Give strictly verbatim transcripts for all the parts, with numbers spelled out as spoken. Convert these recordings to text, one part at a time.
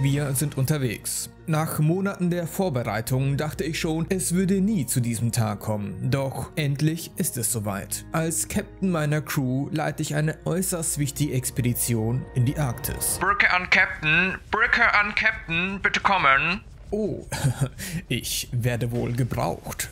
Wir sind unterwegs. Nach Monaten der Vorbereitung dachte ich schon, es würde nie zu diesem Tag kommen. Doch endlich ist es soweit. Als Captain meiner Crew leite ich eine äußerst wichtige Expedition in die Arktis. Brücke an Captain, Brücke an Captain, bitte kommen. Oh, ich werde wohl gebraucht.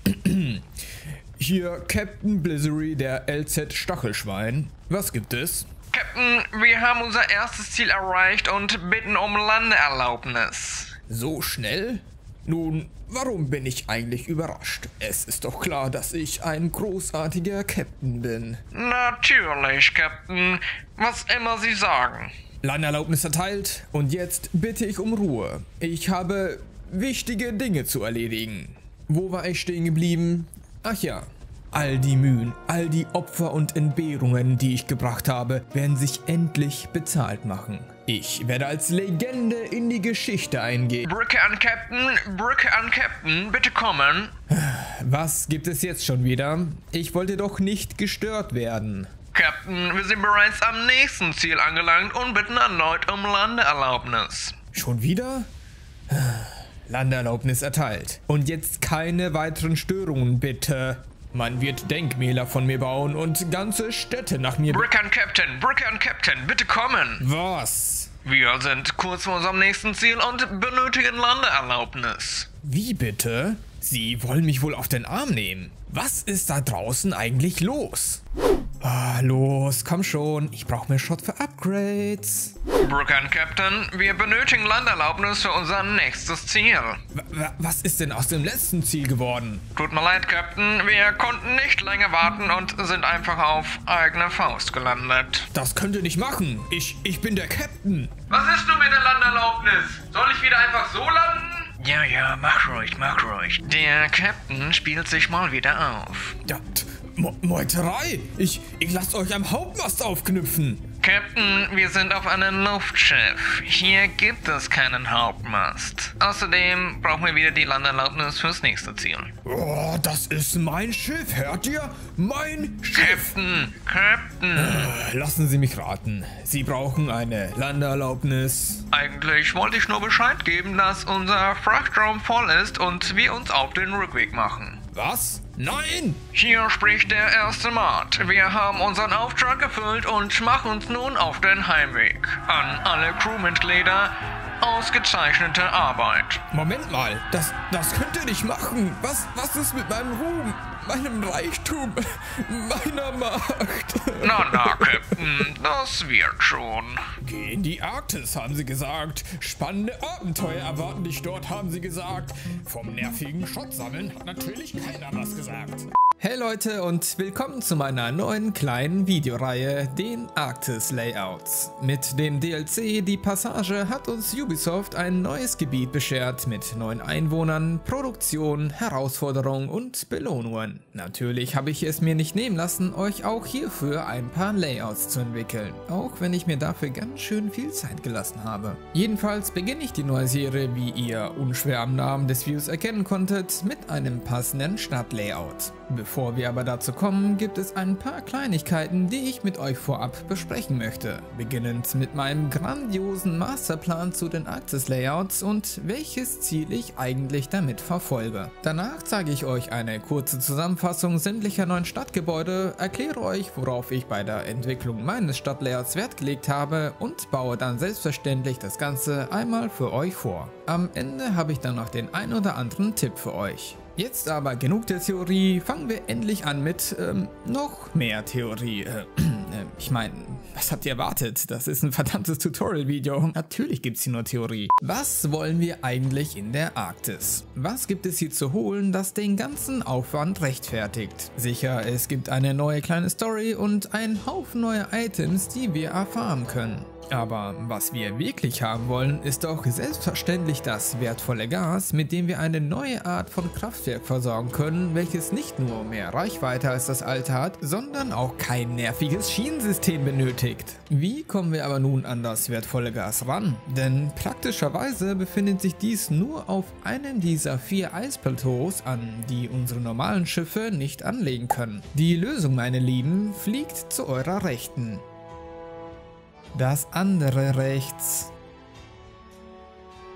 Hier Captain Blizzary der L Z Stachelschwein. Was gibt es? Captain, wir haben unser erstes Ziel erreicht und bitten um Landeerlaubnis. So schnell? Nun, warum bin ich eigentlich überrascht? Es ist doch klar, dass ich ein großartiger Captain bin. Natürlich, Captain. Was immer Sie sagen. Landeerlaubnis erteilt und jetzt bitte ich um Ruhe. Ich habe wichtige Dinge zu erledigen. Wo war ich stehen geblieben? Ach ja. All die Mühen, all die Opfer und Entbehrungen, die ich gebracht habe, werden sich endlich bezahlt machen. Ich werde als Legende in die Geschichte eingehen. Brücke an Captain, Brücke an Captain, bitte kommen. Was gibt es jetzt schon wieder? Ich wollte doch nicht gestört werden. Captain, wir sind bereits am nächsten Ziel angelangt und bitten erneut um Landeerlaubnis. Schon wieder? Landeerlaubnis erteilt. Und jetzt keine weiteren Störungen, bitte. Man wird Denkmäler von mir bauen und ganze Städte nach mir... Brücke an Captain, Brücke an Captain, bitte kommen. Was? Wir sind kurz vor unserem nächsten Ziel und benötigen Landeerlaubnis. Wie bitte? Sie wollen mich wohl auf den Arm nehmen. Was ist da draußen eigentlich los? Ah, los, komm schon. Ich brauche mehr Shot für Upgrades. Brücke an Captain, wir benötigen Landeerlaubnis für unser nächstes Ziel. W- was ist denn aus dem letzten Ziel geworden? Tut mir leid, Captain. Wir konnten nicht länger warten und sind einfach auf eigene Faust gelandet. Das könnt ihr nicht machen. Ich, ich bin der Captain. Was ist nun mit der Landeerlaubnis? Soll ich wieder einfach so landen? Ja, ja, mach ruhig, mach ruhig. Der Captain spielt sich mal wieder auf. Ja, t- Mo- Meuterei. Ich, ich lasse euch am Hauptmast aufknüpfen. Captain, wir sind auf einem Luftschiff. Hier gibt es keinen Hauptmast. Außerdem brauchen wir wieder die Landeerlaubnis fürs nächste Ziel. Oh, das ist mein Schiff, hört ihr? Mein Schiff. Captain, Captain. Äh, Lassen Sie mich raten. Sie brauchen eine Landeerlaubnis. Eigentlich wollte ich nur Bescheid geben, dass unser Frachtraum voll ist und wir uns auf den Rückweg machen. Was? Nein! Hier spricht der erste Mart. Wir haben unseren Auftrag erfüllt und machen uns nun auf den Heimweg. An alle Crewmitglieder, ausgezeichnete Arbeit. Moment mal, das, das könnt ihr nicht machen. Was, was ist mit meinem Ruhm, meinem Reichtum, meiner Macht? Na, na, Captain, das wird schon. Geh in die Arktis, haben sie gesagt. Spannende Abenteuer erwarten dich dort, haben sie gesagt. Vom nervigen Schrottsammeln hat natürlich keiner was gesagt. Hey Leute und willkommen zu meiner neuen kleinen Videoreihe, den Arktis Layouts. Mit dem D L C Die Passage hat uns Ubisoft ein neues Gebiet beschert mit neuen Einwohnern, Produktion, Herausforderungen und Belohnungen. Natürlich habe ich es mir nicht nehmen lassen, euch auch hierfür ein paar Layouts zu entwickeln, auch wenn ich mir dafür ganz schön viel Zeit gelassen habe. Jedenfalls beginne ich die neue Serie, wie ihr unschwer am Namen des Views erkennen konntet, mit einem passenden Stadtlayout. Bevor wir aber dazu kommen, gibt es ein paar Kleinigkeiten, die ich mit euch vorab besprechen möchte. Beginnend mit meinem grandiosen Masterplan zu den Arktis-Layouts und welches Ziel ich eigentlich damit verfolge. Danach zeige ich euch eine kurze Zusammenfassung sämtlicher neuen Stadtgebäude, erkläre euch, worauf ich bei der Entwicklung meines Stadtlayouts Wert gelegt habe und baue dann selbstverständlich das Ganze einmal für euch vor. Am Ende habe ich dann noch den ein oder anderen Tipp für euch. Jetzt aber genug der Theorie, fangen wir endlich an mit ähm, noch mehr Theorie. Äh, äh, ich meine, was habt ihr erwartet? Das ist ein verdammtes Tutorial-Video. Natürlich gibt es hier nur Theorie. Was wollen wir eigentlich in der Arktis? Was gibt es hier zu holen, das den ganzen Aufwand rechtfertigt? Sicher, es gibt eine neue kleine Story und einen Haufen neuer Items, die wir erfahren können. Aber was wir wirklich haben wollen, ist doch selbstverständlich das wertvolle Gas, mit dem wir eine neue Art von Kraftwerk versorgen können, welches nicht nur mehr Reichweite als das alte hat, sondern auch kein nerviges Schienensystem benötigt. Wie kommen wir aber nun an das wertvolle Gas ran? Denn praktischerweise befindet sich dies nur auf einem dieser vier Eisplateaus, an die unsere normalen Schiffe nicht anlegen können. Die Lösung, meine Lieben, fliegt zu eurer Rechten. Das andere rechts.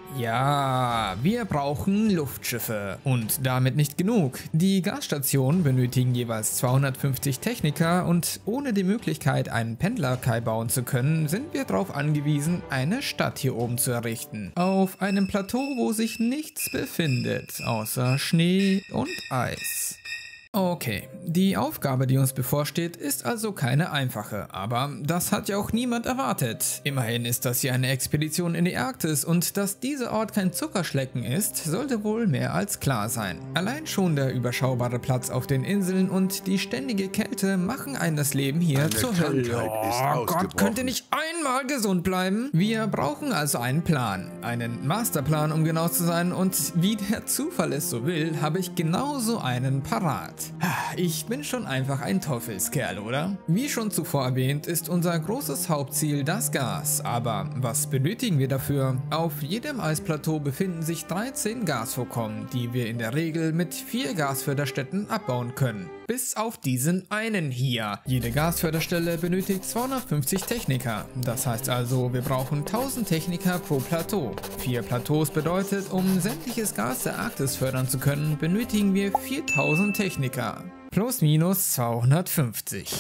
Ja, wir brauchen Luftschiffe. Und damit nicht genug. Die Gasstationen benötigen jeweils zweihundertfünfzig Techniker und ohne die Möglichkeit, einen Pendlerkai bauen zu können, sind wir darauf angewiesen, eine Stadt hier oben zu errichten. Auf einem Plateau, wo sich nichts befindet, außer Schnee und Eis. Okay, die Aufgabe, die uns bevorsteht, ist also keine einfache, aber das hat ja auch niemand erwartet. Immerhin ist das hier eine Expedition in die Arktis und dass dieser Ort kein Zuckerschlecken ist, sollte wohl mehr als klar sein. Allein schon der überschaubare Platz auf den Inseln und die ständige Kälte machen einen das Leben hier Eine zur Hölle. Krankheit ist Oh Gott, könnt ihr nicht einmal gesund bleiben? Wir brauchen also einen Plan, einen Masterplan, um genau zu sein, und wie der Zufall es so will, habe ich genauso einen parat. Ich bin schon einfach ein Teufelskerl, oder? Wie schon zuvor erwähnt, ist unser großes Hauptziel das Gas. Aber was benötigen wir dafür? Auf jedem Eisplateau befinden sich dreizehn Gasvorkommen, die wir in der Regel mit vier Gasförderstätten abbauen können. Bis auf diesen einen hier. Jede Gasförderstelle benötigt zweihundertfünfzig Techniker. Das heißt also, wir brauchen tausend Techniker pro Plateau. Vier Plateaus bedeutet, um sämtliches Gas der Arktis fördern zu können, benötigen wir viertausend Techniker. Plus minus zweihundertfünfzig.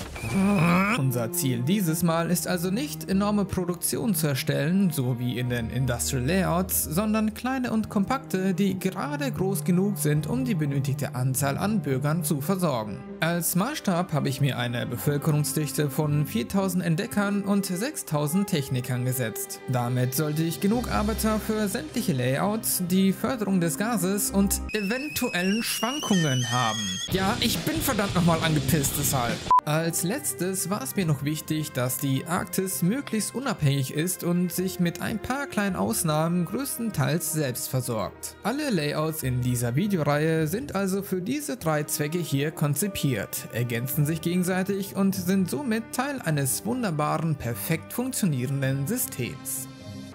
Unser Ziel dieses Mal ist also nicht, enorme Produktion zu erstellen, so wie in den Industrial Layouts, sondern kleine und kompakte, die gerade groß genug sind, um die benötigte Anzahl an Bürgern zu versorgen. Als Maßstab habe ich mir eine Bevölkerungsdichte von viertausend Entdeckern und sechstausend Technikern gesetzt. Damit sollte ich genug Arbeiter für sämtliche Layouts, die Förderung des Gases und eventuellen Schwankungen haben. Ja, ich bin verdammt nochmal angepisst deshalb. Als letztes war es mir noch wichtig, dass die Arktis möglichst unabhängig ist und sich mit ein paar kleinen Ausnahmen größtenteils selbst versorgt. Alle Layouts in dieser Videoreihe sind also für diese drei Zwecke hier konzipiert, ergänzen sich gegenseitig und sind somit Teil eines wunderbaren, perfekt funktionierenden Systems.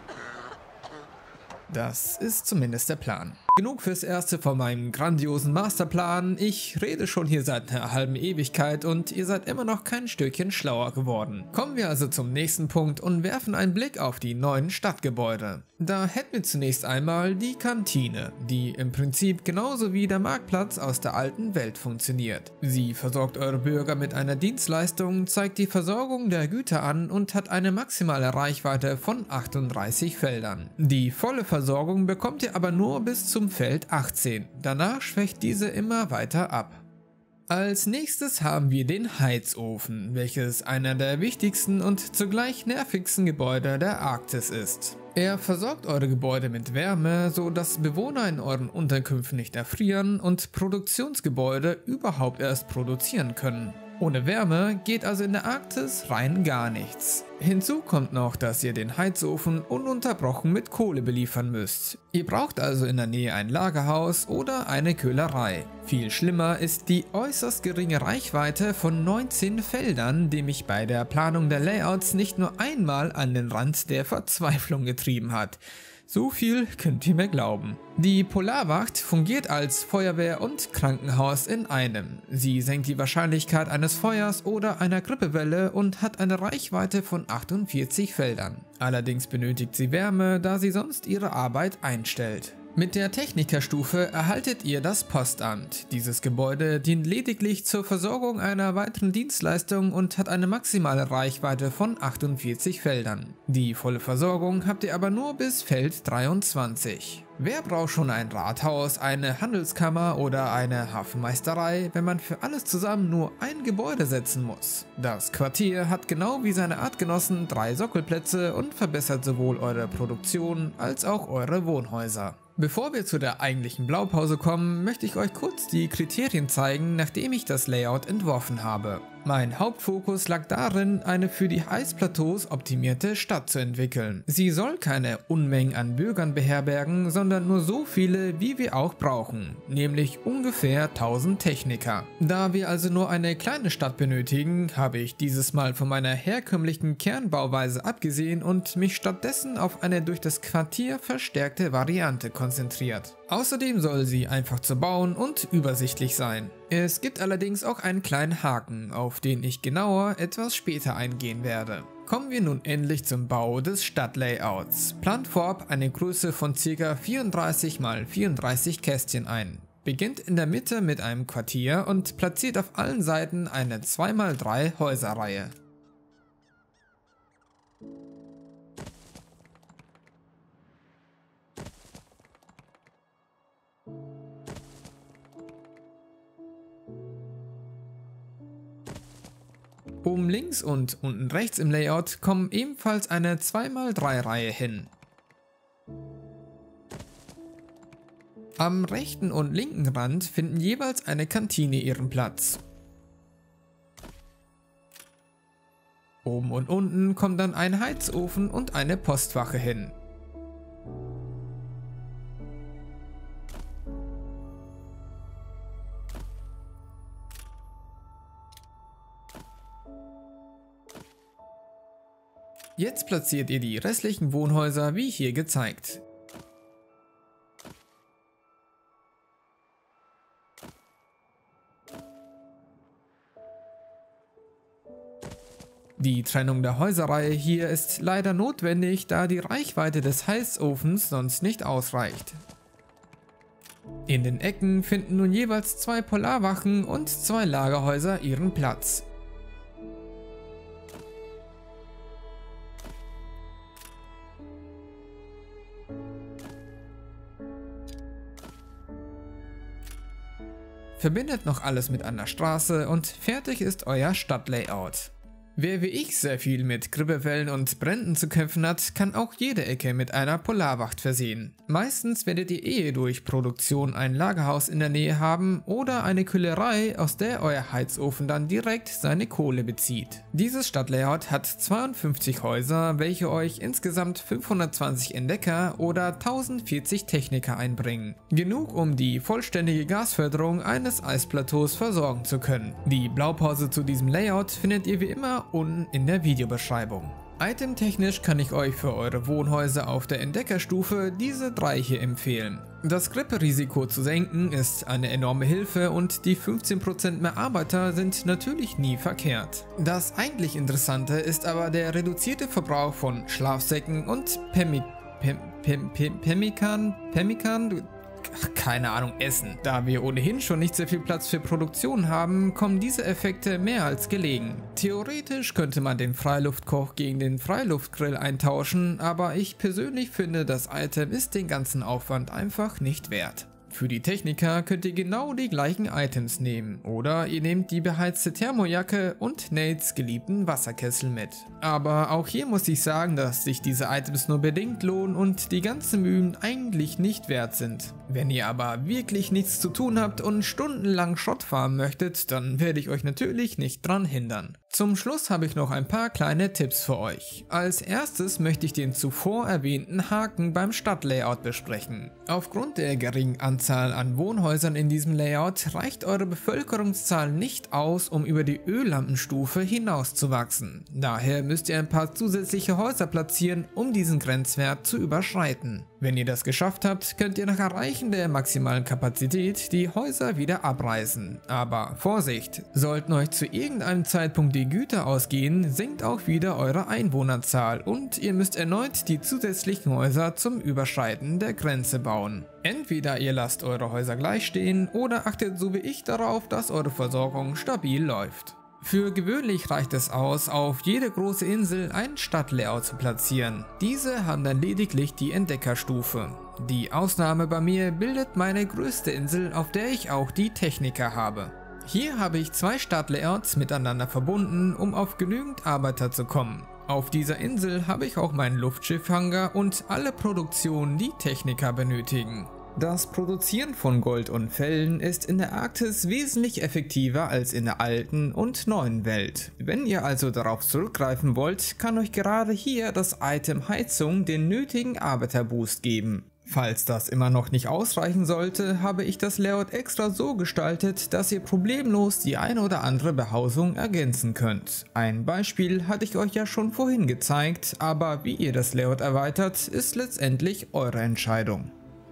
Das ist zumindest der Plan. Genug fürs Erste von meinem grandiosen Masterplan. Ich rede schon hier seit einer halben Ewigkeit und ihr seid immer noch kein Stückchen schlauer geworden. Kommen wir also zum nächsten Punkt und werfen einen Blick auf die neuen Stadtgebäude. Da hätten wir zunächst einmal die Kantine, die im Prinzip genauso wie der Marktplatz aus der alten Welt funktioniert. Sie versorgt eure Bürger mit einer Dienstleistung, zeigt die Versorgung der Güter an und hat eine maximale Reichweite von achtunddreißig Feldern. Die volle Versorgung bekommt ihr aber nur bis zum Feld achtzehn. Danach schwächt diese immer weiter ab. Als nächstes haben wir den Heizofen, welches einer der wichtigsten und zugleich nervigsten Gebäude der Arktis ist. Er versorgt eure Gebäude mit Wärme, so dass Bewohner in euren Unterkünften nicht erfrieren und Produktionsgebäude überhaupt erst produzieren können. Ohne Wärme geht also in der Arktis rein gar nichts. Hinzu kommt noch, dass ihr den Heizofen ununterbrochen mit Kohle beliefern müsst. Ihr braucht also in der Nähe ein Lagerhaus oder eine Köhlerei. Viel schlimmer ist die äußerst geringe Reichweite von neunzehn Feldern, die mich bei der Planung der Layouts nicht nur einmal an den Rand der Verzweiflung getrieben hat. So viel könnt ihr mir glauben. Die Polarwacht fungiert als Feuerwehr und Krankenhaus in einem. Sie senkt die Wahrscheinlichkeit eines Feuers oder einer Grippewelle und hat eine Reichweite von achtundvierzig Feldern. Allerdings benötigt sie Wärme, da sie sonst ihre Arbeit einstellt. Mit der Technikerstufe erhaltet ihr das Postamt. Dieses Gebäude dient lediglich zur Versorgung einer weiteren Dienstleistung und hat eine maximale Reichweite von achtundvierzig Feldern. Die volle Versorgung habt ihr aber nur bis Feld dreiundzwanzig. Wer braucht schon ein Rathaus, eine Handelskammer oder eine Hafenmeisterei, wenn man für alles zusammen nur ein Gebäude setzen muss? Das Quartier hat genau wie seine Artgenossen drei Sockelplätze und verbessert sowohl eure Produktion als auch eure Wohnhäuser. Bevor wir zu der eigentlichen Blaupause kommen, möchte ich euch kurz die Kriterien zeigen, nachdem ich das Layout entworfen habe. Mein Hauptfokus lag darin, eine für die Eisplateaus optimierte Stadt zu entwickeln. Sie soll keine Unmengen an Bürgern beherbergen, sondern nur so viele, wie wir auch brauchen, nämlich ungefähr tausend Techniker. Da wir also nur eine kleine Stadt benötigen, habe ich dieses Mal von meiner herkömmlichen Kernbauweise abgesehen und mich stattdessen auf eine durch das Quartier verstärkte Variante konzentriert. Außerdem soll sie einfach zu bauen und übersichtlich sein. Es gibt allerdings auch einen kleinen Haken, auf den ich genauer etwas später eingehen werde. Kommen wir nun endlich zum Bau des Stadtlayouts. Plant vorab eine Größe von ca. vierunddreißig mal vierunddreißig Kästchen ein. Beginnt in der Mitte mit einem Quartier und platziert auf allen Seiten eine zwei mal drei Häuserreihe. Oben links und unten rechts im Layout kommen ebenfalls eine zwei mal drei Reihe hin. Am rechten und linken Rand finden jeweils eine Kantine ihren Platz. Oben und unten kommt dann ein Heizofen und eine Postwache hin. Jetzt platziert ihr die restlichen Wohnhäuser wie hier gezeigt. Die Trennung der Häuserreihe hier ist leider notwendig, da die Reichweite des Heizofens sonst nicht ausreicht. In den Ecken finden nun jeweils zwei Polarwachen und zwei Lagerhäuser ihren Platz. Verbindet noch alles mit einer Straße und fertig ist euer Stadtlayout. Wer wie ich sehr viel mit Grippewellen und Bränden zu kämpfen hat, kann auch jede Ecke mit einer Polarwacht versehen. Meistens werdet ihr eh durch Produktion ein Lagerhaus in der Nähe haben oder eine Kühlerei, aus der euer Heizofen dann direkt seine Kohle bezieht. Dieses Stadtlayout hat zweiundfünfzig Häuser, welche euch insgesamt fünfhundertzwanzig Entdecker oder tausendvierzig Techniker einbringen. Genug, um die vollständige Gasförderung eines Eisplateaus versorgen zu können. Die Blaupause zu diesem Layout findet ihr wie immer unten in der Videobeschreibung. Itemtechnisch kann ich euch für eure Wohnhäuser auf der Entdeckerstufe diese drei hier empfehlen. Das Gripperisiko zu senken ist eine enorme Hilfe und die fünfzehn Prozent mehr Arbeiter sind natürlich nie verkehrt. Das eigentlich Interessante ist aber der reduzierte Verbrauch von Schlafsäcken und Pemmi Pem Pem Pem Pemmikan Pemmikan keine Ahnung, Essen. Da wir ohnehin schon nicht sehr viel Platz für Produktion haben, kommen diese Effekte mehr als gelegen. Theoretisch könnte man den Freiluftkoch gegen den Freiluftgrill eintauschen, aber ich persönlich finde, das Item ist den ganzen Aufwand einfach nicht wert. Für die Techniker könnt ihr genau die gleichen Items nehmen oder ihr nehmt die beheizte Thermojacke und Nates geliebten Wasserkessel mit. Aber auch hier muss ich sagen, dass sich diese Items nur bedingt lohnen und die ganzen Mühen eigentlich nicht wert sind. Wenn ihr aber wirklich nichts zu tun habt und stundenlang Schrott farmen möchtet, dann werde ich euch natürlich nicht dran hindern. Zum Schluss habe ich noch ein paar kleine Tipps für euch. Als erstes möchte ich den zuvor erwähnten Haken beim Stadtlayout besprechen. Aufgrund der geringen Anzahl an Wohnhäusern in diesem Layout reicht eure Bevölkerungszahl nicht aus, um über die Öllampenstufe hinauszuwachsen. Daher müsst ihr ein paar zusätzliche Häuser platzieren, um diesen Grenzwert zu überschreiten. Wenn ihr das geschafft habt, könnt ihr nach Erreichen der maximalen Kapazität die Häuser wieder abreißen. Aber Vorsicht! Sollten euch zu irgendeinem Zeitpunkt die Güter ausgehen, sinkt auch wieder eure Einwohnerzahl und ihr müsst erneut die zusätzlichen Häuser zum Überschreiten der Grenze bauen. Entweder ihr lasst eure Häuser gleich stehen oder achtet so wie ich darauf, dass eure Versorgung stabil läuft. Für gewöhnlich reicht es aus, auf jede große Insel ein Stadtlayout zu platzieren. Diese haben dann lediglich die Entdeckerstufe. Die Ausnahme bei mir bildet meine größte Insel, auf der ich auch die Techniker habe. Hier habe ich zwei Stadtlayouts miteinander verbunden, um auf genügend Arbeiter zu kommen. Auf dieser Insel habe ich auch meinen Luftschiffhangar und alle Produktionen, die Techniker benötigen. Das Produzieren von Gold und Fellen ist in der Arktis wesentlich effektiver als in der alten und neuen Welt. Wenn ihr also darauf zurückgreifen wollt, kann euch gerade hier das Item Heizung den nötigen Arbeiterboost geben. Falls das immer noch nicht ausreichen sollte, habe ich das Layout extra so gestaltet, dass ihr problemlos die eine oder andere Behausung ergänzen könnt. Ein Beispiel hatte ich euch ja schon vorhin gezeigt, aber wie ihr das Layout erweitert, ist letztendlich eure Entscheidung.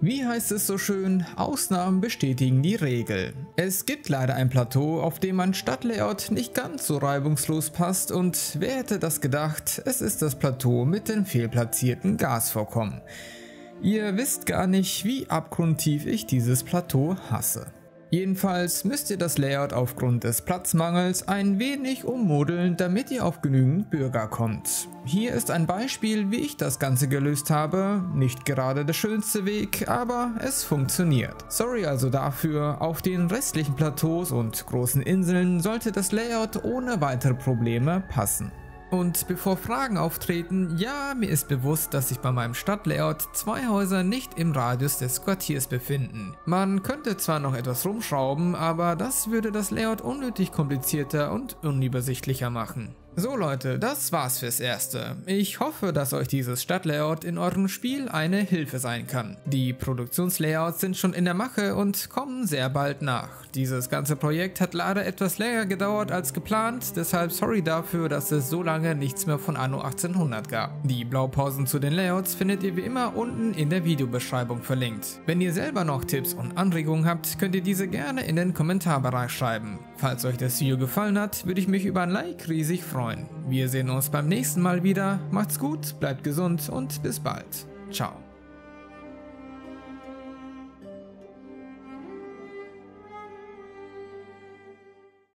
Wie heißt es so schön, Ausnahmen bestätigen die Regel. Es gibt leider ein Plateau, auf dem mein Stadtlayout nicht ganz so reibungslos passt und wer hätte das gedacht, es ist das Plateau mit den fehlplatzierten Gasvorkommen. Ihr wisst gar nicht, wie abgrundtief ich dieses Plateau hasse. Jedenfalls müsst ihr das Layout aufgrund des Platzmangels ein wenig ummodeln, damit ihr auf genügend Bürger kommt. Hier ist ein Beispiel, wie ich das Ganze gelöst habe. Nicht gerade der schönste Weg, aber es funktioniert. Sorry also dafür, auf den restlichen Plateaus und großen Inseln sollte das Layout ohne weitere Probleme passen. Und bevor Fragen auftreten, ja, mir ist bewusst, dass sich bei meinem Stadtlayout zwei Häuser nicht im Radius des Quartiers befinden. Man könnte zwar noch etwas rumschrauben, aber das würde das Layout unnötig komplizierter und unübersichtlicher machen. So Leute, das war's fürs Erste. Ich hoffe, dass euch dieses Stadtlayout in eurem Spiel eine Hilfe sein kann. Die Produktionslayouts sind schon in der Mache und kommen sehr bald nach. Dieses ganze Projekt hat leider etwas länger gedauert als geplant, deshalb sorry dafür, dass es so lange nichts mehr von Anno achtzehnhundert gab. Die Blaupausen zu den Layouts findet ihr wie immer unten in der Videobeschreibung verlinkt. Wenn ihr selber noch Tipps und Anregungen habt, könnt ihr diese gerne in den Kommentarbereich schreiben. Falls euch das Video gefallen hat, würde ich mich über ein Like riesig freuen. Wir sehen uns beim nächsten Mal wieder. Macht's gut, bleibt gesund und bis bald. Ciao.